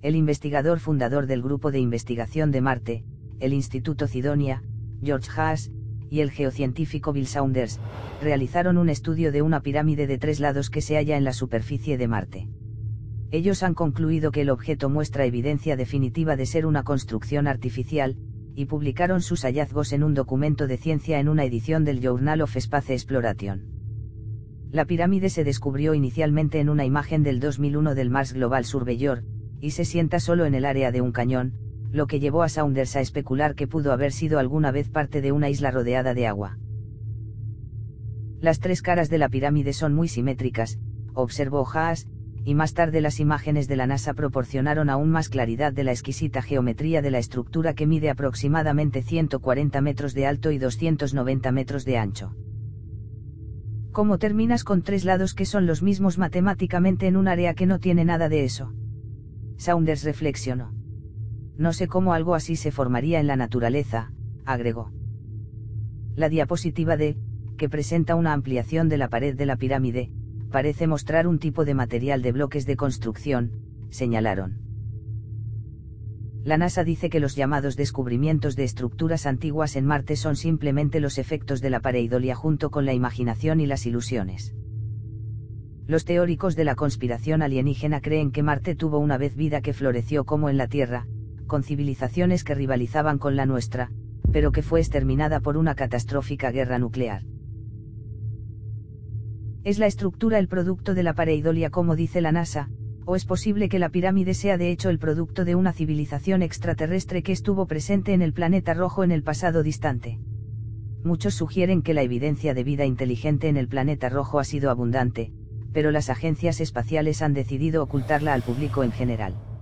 El investigador fundador del Grupo de Investigación de Marte, el Instituto Cydonia, George Haas, y el geocientífico Bill Saunders, realizaron un estudio de una pirámide de 3 lados que se halla en la superficie de Marte. Ellos han concluido que el objeto muestra evidencia definitiva de ser una construcción artificial, y publicaron sus hallazgos en un documento de ciencia en una edición del Journal of Space Exploration. La pirámide se descubrió inicialmente en una imagen del 2001 del Mars Global Surveyor, y se sienta solo en el área de un cañón, lo que llevó a Saunders a especular que pudo haber sido alguna vez parte de una isla rodeada de agua. Las 3 caras de la pirámide son muy simétricas, observó Haas, y más tarde las imágenes de la NASA proporcionaron aún más claridad de la exquisita geometría de la estructura que mide aproximadamente 140 metros de alto y 290 metros de ancho. ¿Cómo terminas con 3 lados que son los mismos matemáticamente en un área que no tiene nada de eso? Saunders reflexionó. No sé cómo algo así se formaría en la naturaleza, agregó. La diapositiva D, que presenta una ampliación de la pared de la pirámide, parece mostrar un tipo de material de bloques de construcción, señalaron. La NASA dice que los llamados descubrimientos de estructuras antiguas en Marte son simplemente los efectos de la pareidolia junto con la imaginación y las ilusiones. Los teóricos de la conspiración alienígena creen que Marte tuvo una vez vida que floreció como en la Tierra, con civilizaciones que rivalizaban con la nuestra, pero que fue exterminada por una catastrófica guerra nuclear. ¿Es la estructura el producto de la pareidolia como dice la NASA, o es posible que la pirámide sea de hecho el producto de una civilización extraterrestre que estuvo presente en el planeta rojo en el pasado distante? Muchos sugieren que la evidencia de vida inteligente en el planeta rojo ha sido abundante, pero las agencias espaciales han decidido ocultarla al público en general.